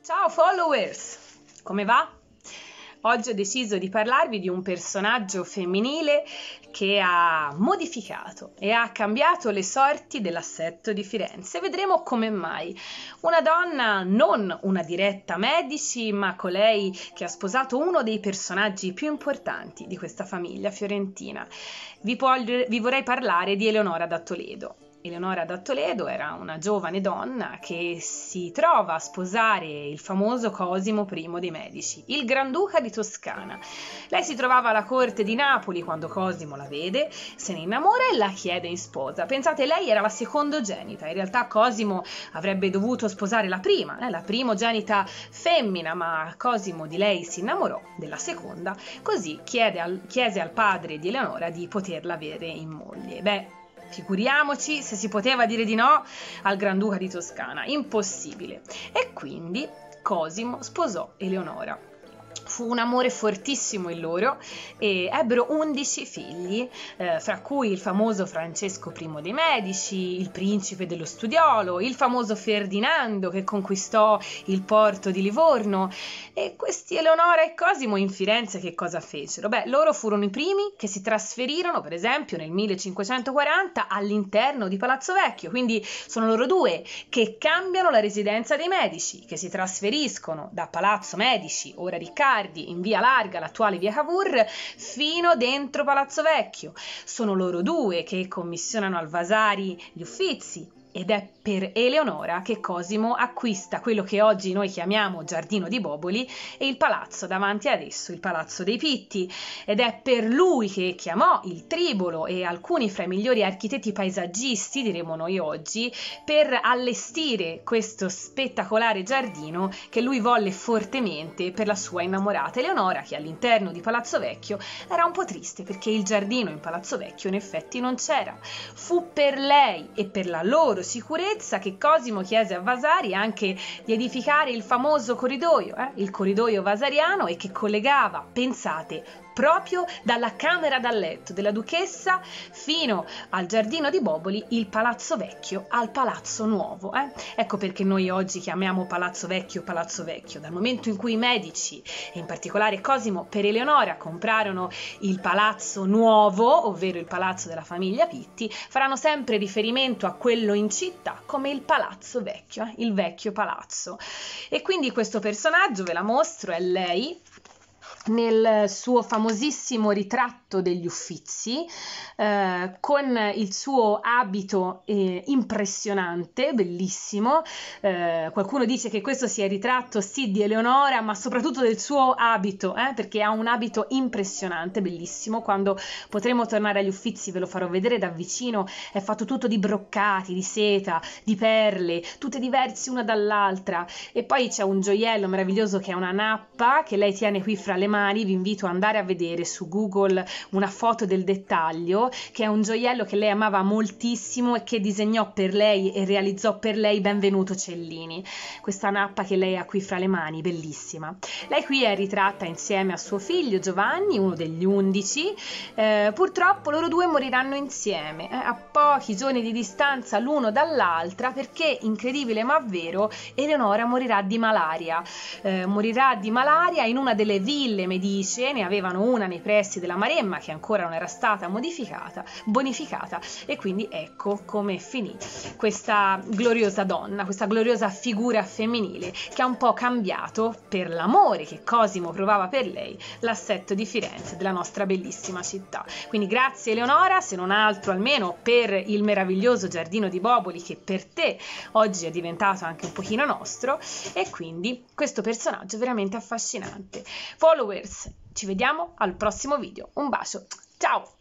Ciao followers, come va? Oggi ho deciso di parlarvi di un personaggio femminile che ha modificato e ha cambiato le sorti dell'assetto di Firenze. Vedremo come mai. Una donna, non una diretta Medici, ma colei che ha sposato uno dei personaggi più importanti di questa famiglia fiorentina. Vi vorrei parlare di Eleonora da Toledo. Eleonora da Toledo era una giovane donna che si trova a sposare il famoso Cosimo I dei Medici, il Granduca di Toscana. Lei si trovava alla corte di Napoli quando Cosimo la vede, se ne innamora e la chiede in sposa. Pensate, lei era la secondogenita, in realtà Cosimo avrebbe dovuto sposare la primogenita femmina, ma Cosimo di lei si innamorò della seconda, così chiese al padre di Eleonora di poterla avere in moglie. Figuriamoci se si poteva dire di no al Granduca di Toscana, impossibile. E quindi Cosimo sposò Eleonora. Fu un amore fortissimo il loro e ebbero 11 figli, fra cui il famoso Francesco I dei Medici, il principe dello Studiolo, il famoso Ferdinando che conquistò il porto di Livorno. E questi Eleonora e Cosimo in Firenze che cosa fecero? Loro furono i primi che si trasferirono, per esempio, nel 1540 all'interno di Palazzo Vecchio, quindi sono loro due che cambiano la residenza dei Medici, che si trasferiscono da Palazzo Medici, ora Riccardi, in via Larga, l'attuale via Cavour, fino dentro Palazzo Vecchio. Sono loro due che commissionano al Vasari gli Uffizi ed è per Eleonora che Cosimo acquista quello che oggi noi chiamiamo Giardino di Boboli e il palazzo davanti ad esso, il Palazzo dei Pitti, ed è per lui che chiamò il Tribolo e alcuni fra i migliori architetti paesaggisti, diremo noi oggi, per allestire questo spettacolare giardino che lui volle fortemente per la sua innamorata Eleonora, che all'interno di Palazzo Vecchio era un po' triste perché il giardino in Palazzo Vecchio in effetti non c'era. Fu per lei e per la loro sicurezza che Cosimo chiese a Vasari anche di edificare il famoso corridoio, il corridoio vasariano, e che collegava, pensate, proprio dalla camera da letto della duchessa fino al Giardino di Boboli il Palazzo Vecchio al Palazzo Nuovo. Ecco perché noi oggi chiamiamo Palazzo Vecchio, dal momento in cui i Medici, e in particolare Cosimo, per Eleonora comprarono il Palazzo Nuovo, ovvero il palazzo della famiglia Pitti, faranno sempre riferimento a quello in città come il Palazzo Vecchio, il vecchio palazzo. E quindi questo personaggio, ve la mostro, è lei nel suo famosissimo ritratto degli Uffizi, con il suo abito impressionante, bellissimo. Qualcuno dice che questo sia il ritratto sì di Eleonora, ma soprattutto del suo abito, perché ha un abito impressionante, bellissimo. Quando potremo tornare agli Uffizi ve lo farò vedere da vicino. È fatto tutto di broccati, di seta, di perle, tutte diverse una dall'altra, e poi c'è un gioiello meraviglioso che è una nappa che lei tiene qui fra le mani. Vi invito ad andare a vedere su Google una foto del dettaglio, che è un gioiello che lei amava moltissimo e che disegnò per lei e realizzò per lei Benvenuto Cellini. Questa nappa che lei ha qui fra le mani, bellissima. Lei qui è ritratta insieme a suo figlio Giovanni, uno degli 11. Purtroppo loro due moriranno insieme, a pochi giorni di distanza l'uno dall'altra, perché, incredibile ma vero, Eleonora morirà di malaria. Morirà di malaria in una delle ville Medici, ne avevano una nei pressi della Maremma che ancora non era stata bonificata, e quindi ecco come finì questa gloriosa donna, questa gloriosa figura femminile che ha un po' cambiato, per l'amore che Cosimo provava per lei, l'assetto di Firenze, della nostra bellissima città. Quindi grazie Eleonora, se non altro almeno per il meraviglioso Giardino di Boboli che per te oggi è diventato anche un pochino nostro, e quindi questo personaggio è veramente affascinante. Followers, ci vediamo al prossimo video. Un bacio, ciao!